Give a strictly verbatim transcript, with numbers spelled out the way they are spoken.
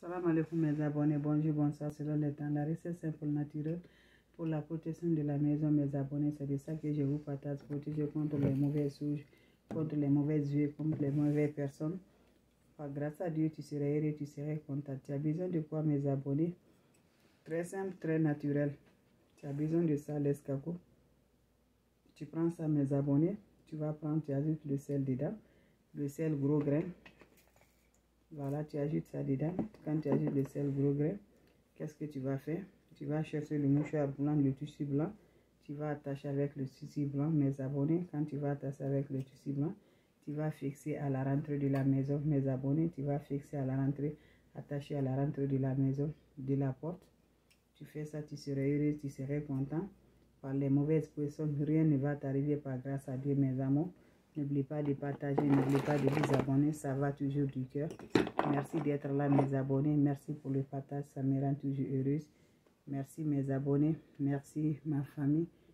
Salam alaikum mes abonnés, bonjour, bonsoir, selon le temps. La recette simple naturelle pour la protection de la maison, mes abonnés, c'est de ça que je vous partage, protéger contre les mauvais souches, contre les mauvaises yeux, contre les mauvaises personnes. Par grâce à Dieu, tu serais heureux, tu serais content. Tu as besoin de quoi, mes abonnés? Très simple, très naturel. Tu as besoin de ça, l'escargot. Tu prends ça, mes abonnés. Tu vas prendre, tu ajoutes le sel dedans, le sel gros grain. Voilà, tu ajoutes ça dedans. Quand tu ajoutes le sel gros grain, qu'est-ce que tu vas faire? Tu vas chercher le mouchoir blanc, le tissu blanc. Tu vas attacher avec le tissu blanc, mes abonnés. Quand tu vas attacher avec le tissu blanc, tu vas fixer à la rentrée de la maison, mes abonnés. Tu vas fixer à la rentrée, attaché à la rentrée de la maison, de la porte. Tu fais ça, tu serais heureux, tu serais content. Par les mauvaises personnes, rien ne va t'arriver par grâce à Dieu, mes amours. N'oubliez pas de partager, n'oubliez pas de vous abonner, ça va toujours du cœur. Merci d'être là, mes abonnés. Merci pour le partage, ça me rend toujours heureuse. Merci, mes abonnés. Merci, ma famille.